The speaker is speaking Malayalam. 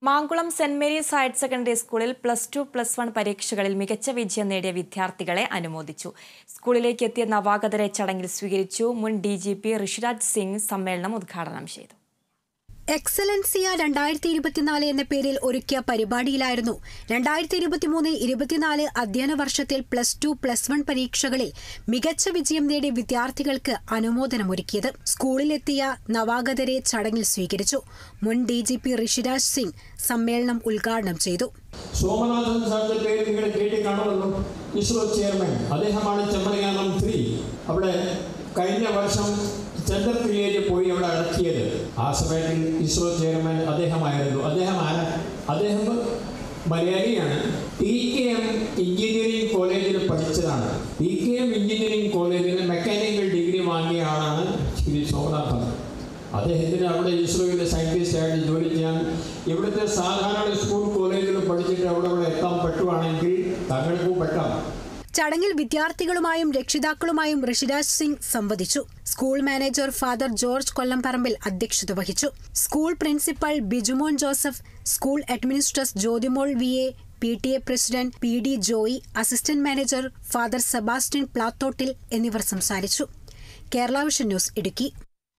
Mankulam Saint Mary's higher secondary സ്കൂളിൽ +2, +1 പരീക്ഷകളിൽ മികച്ച വിജയം നേടിയ വിദ്യാർത്ഥികളെ അനുമോദിച്ചു. സ്കൂളിലേക്ക് എത്തിയ നവാഗതരെ ചടങ്ങിൽ സ്വീകരിച്ചു. മുൻ DGP ഋഷിരാജ് സിംഗ് സമ്മേളനം ഉദ്ഘാടനം ചെയ്തു. എക്സലൻസിയ 2024 എന്ന പേരിൽ ഒരുക്കിയ പരിപാടിയിലായിരുന്നു 2023-24 അധ്യയന വർഷത്തിൽ +2, +1 പരീക്ഷകളിൽ മികച്ച വിജയം നേടിയ വിദ്യാർത്ഥികൾക്ക് അനുമോദനമൊരുക്കിയത്. സ്കൂളിലെത്തിയ നവാഗതരെ ചടങ്ങിൽ സ്വീകരിച്ചു. മുൻ DGP ഋഷിരാജ് സിംഗ് സമ്മേളനം ഉദ്ഘാടനം ചെയ്തു. സോമനാഥൻ സാറിന്റെ പേര് നിങ്ങൾ കേട്ടിക്കാണുമല്ലോ. ഇസ്രോ ചെയർമാൻ അദ്ദേഹമാണ്. ചന്ദ്രയാനം 3 അവിടെ കഴിഞ്ഞ വർഷം ചന്ദ്രക്രിയയിൽ പോയി അവിടെ അടക്കിയത്. ആ സമയത്തിൽ ഇസ്രോ ചെയർമാൻ അദ്ദേഹമായിരുന്നു. അദ്ദേഹം മലയാളിയാണ്. TKM എഞ്ചിനീയറിംഗ് കോളേജിൽ പഠിച്ചതാണ്. TKM എഞ്ചിനീയറിംഗ് കോളേജിൽ മെക്കാനിക്കൽ ഡിഗ്രി വാങ്ങിയ ആളാണ് ശ്രീ സോമനാഥൻ. അദ്ദേഹത്തിന് അവിടെ ഇസ്രോയിലെ സയൻറ്റിസ്റ്റായിട്ട് ജോലി ചെയ്യാൻ ഇവിടുത്തെ സാധാരണ സ്കൂൾ കോളേജിൽ പഠിച്ചിട്ട് അവിടെ എത്താൻ പറ്റുവാണെങ്കിൽ താങ്കൾക്കും പറ്റാം. ചടങ്ങിൽ വിദ്യാർത്ഥികളുമായും രക്ഷിതാക്കളുമായും ഋഷിരാജ് സിംഗ് സംവദിച്ചു. School manager father George Kollamparambil അധ്യക്ഷത വഹിച്ചു. School principal Bijumon Joseph, school administrator Jyothimol VA, PTA president PD Joy, assistant manager father Sebastian Plathottil എന്നിവർ സംസാരിച്ചു. Kerala vision news, Idukki.